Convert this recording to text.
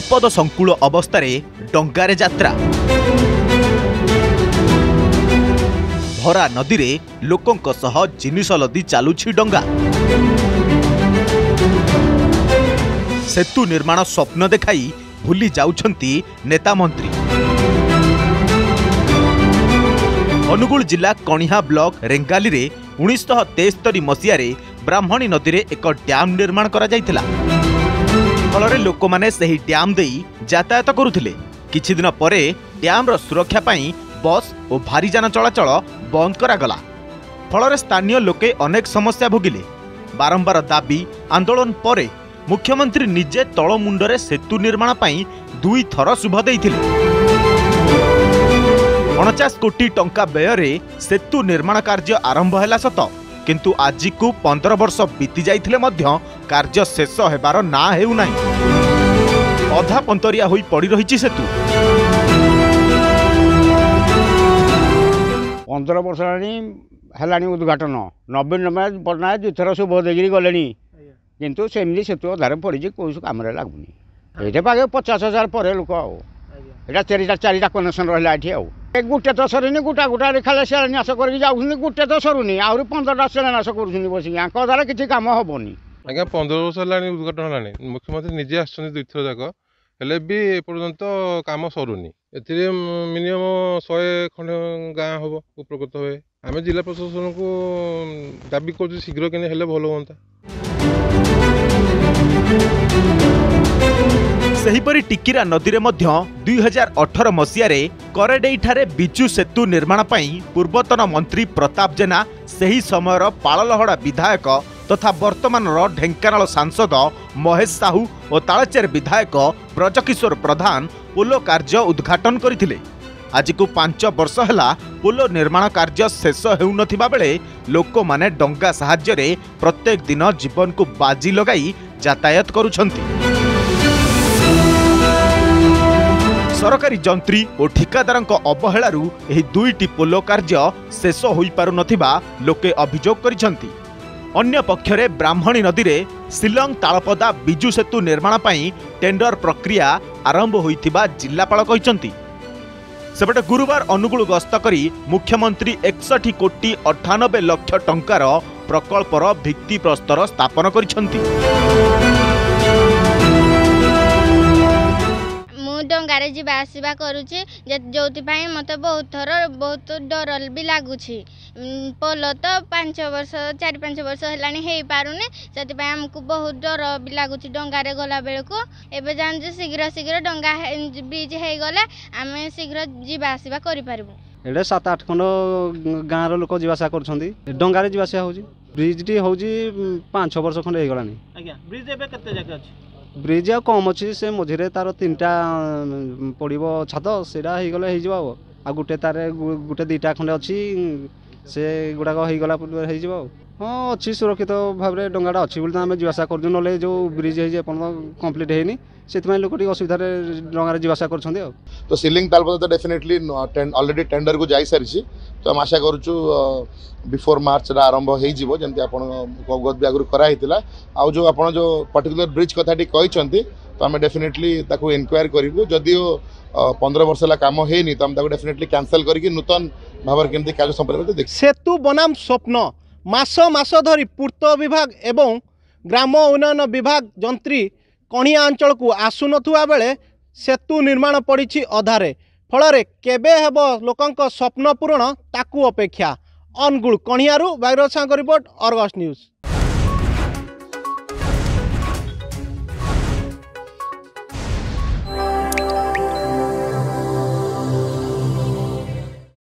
विपद संकुल अवस्था डंगारे यात्रा भरा नदी रे लोकंक सह जिनिस लदी चालुछि डंगा। सेतु निर्माण स्वप्न देखाई भूली जाउछंती नेता मंत्री। अनुगुल जिला कणिहा ब्लॉक रेंगाली रे 1973 मसीह ब्राह्मणी नदी रे एक डैम निर्माण करा जायतिला। फलरे लोक माने सही डैम देई यातायात करुथिले। किछि दिन परे डैम रो सुरक्षा पाई बस और भारी जान चलाचल बंद करागला। फलरे स्थानीय लोके अनेक समस्या भोगिले। बारंबार दाबी आंदोलन परे मुख्यमंत्री निजे तळमुंडरे सेतु निर्माण पाई 2 थर शुभ देइथिले। 49 कोटी टंका व्यय सेतु निर्माण कार्य आरंभ हैला सत, किंतु आज को 15 वर्ष बीती जाइथिले मध्य कार्य शेष हेबार ना हेउ नाही। अधा पंतरिया होई पड़ी रहिछि सेतु। 15 वर्ष हेलानी उद्घाटन नवीन पट्टनायक दुथर शुभ देगिरी गले किंतु सेमती सेतु अधारे पड़ी कौन कम लगुनि। ये पागे 50,000 पर लोक आटा 4टा कनेक्शन रहा ये गोटे तो सरुनी गोटा गोटा खाले शिलान्यास करके जाऊँ गोटे तो सरुनी आहरी 15टा शिलान्यास कर बस द्वारा किसी कम हेनी। आज्ञा 15 वर्ष है उद्घाटन है मुख्यमंत्री निजे आसुच्च 2 थर जाक हेले भी एपर्यंत काम सरुनी। ए मिनिमम 100 खंड गाँ हम उपकृत हुए। आम जिला प्रशासन को दाबी कर शीघ्र कि भल हाँ। सेहीपरि टिकिरा नदी रे मध्य 2018 मसीह करेडेई ठारे बिजु सेतु निर्माण पाई पूर्वतन मंत्री प्रताप जेना सही समयर पाललहड़ा विधायक तथा वर्तमान ढेंकानाल सांसद महेश साहू और तालचेर विधायक ब्रजकिशोर प्रधान पोलो कार्य उद्घाटन करथिले। आज को 5 वर्ष है पोलो निर्माण कार्य शेष हेउ नथिबा बेले लोक माने डंगा साहाय्य रे प्रत्येक दिन जीवन को बाजी लगाई यातायात करुछंती। सरकारी जंत्री और ठिकादार अवहेलारू एही 2टी पोलो कार्य शेष होई पारु नथिबा लोके अभियोग करिसंती। अन्य पक्षरे ब्राह्मणी नदी रे शिलंग तालपदा बिजु सेतु निर्माण पाई टेंडर प्रक्रिया आरंभ होइथिबा जिल्लापाल कहिसंती। सेपटे गुरुवार अनुगुल गस्त करी मुख्यमंत्री 61 कोटी 98 लाख टंकार प्रकल्पर भित्तिप्रस्तर स्थापन करिसंती। डंगारे जीवा आसवा करुचे जो मत बहुत थर बहुत डर भी लगुच। पोल तो 4-5 वर्ष है पारुने से आमको बहुत डर भी लगुच डंगारे गला बेलू। एवं जान शीघ्र शीघ्र डंगा ब्रिज हो गले आम शीघ्र जीवा आसवा करें। 7-8 खंड गाँव लोक जीवासा कर डंगारे जीवासा हो ब्रिज टी हूँ 5-6 वर्ष खंड हो गलानी। ब्रिज एबे केते जगह अछि? ब्रिज आ कम अच्छी से मझे तार 3टा पड़ो छात से आ गोटे तार गोटे 2टा खंडे अच्छी से गुड़ाक होगला हाँ अच्छी सुरक्षित भाव में डंगाटा अच्छी बोली आम जीवासा कर ना जो ब्रिज है कम्प्लीट है से लोक असुविधा डंगार जीवासा कर। तो सीलिंग तालपदा तो डेफिनेटली ऑलरेडी टेंडर को जाई सारी तो आम आशा करुचु बिफोर मार्च आरंभ हो जमी आप अवगत भी आगुरी कराई आउ जो आप जो पर्टिकुलर ब्रिज कथा कहते तो आम डेफिनेटली इनक्वायर करूँ जदिओ 15 वर्ष है कम है तो आम डेफिनेटली कैंसल करके नूतन भाव में कार्य संपर्क देख। सेतु बनाम स्वप्न मास धरी पूर्त विभाग एवं ग्राम उन्नयन विभाग जंत्री कणिया अंचल को आसु नथुआ बेले सेतु निर्माण पड़ी अधारे फल केबे हेब लोकंक स्वप्न पूरण ताकू अपेक्षा। अनुगुल कणियारू Bagarath Sahu report Argus news.